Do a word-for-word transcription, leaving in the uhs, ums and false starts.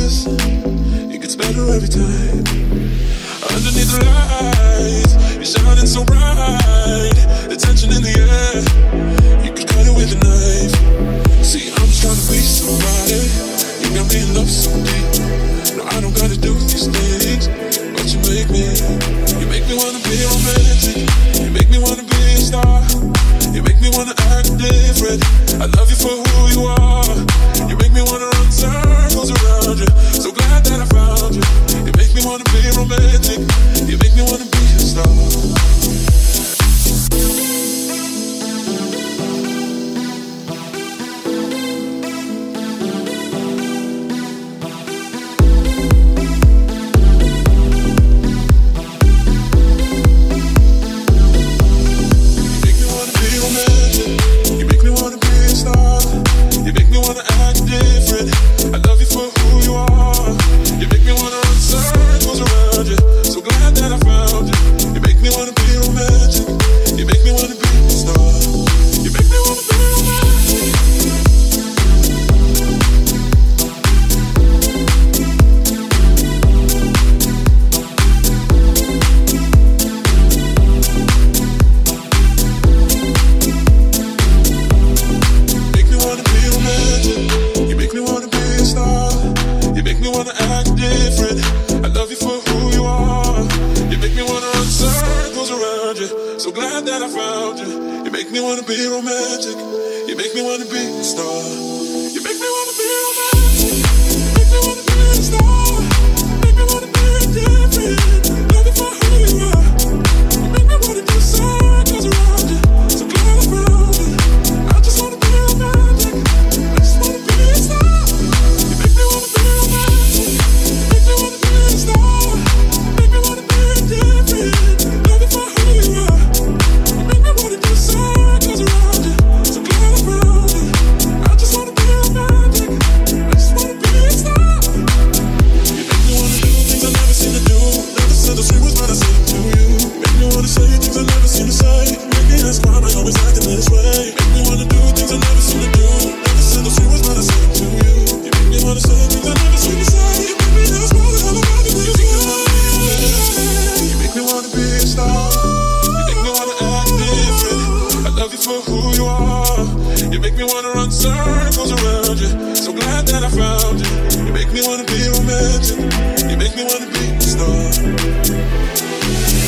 this. It gets better every time. Underneath the lights, you're shining so bright. The tension in the air, you could cut it with a knife. See, I'm just trying to be somebody. You got me in love so deep. No, I don't gotta do these things, but you make me. You make me wanna be romantic. You make me wanna be a star. You make me wanna act different. I love you for who you are. You make me wanna run circles around you. So glad that I found you. You make me wanna be romantic. You make me wanna be a star. You make me wanna be a star.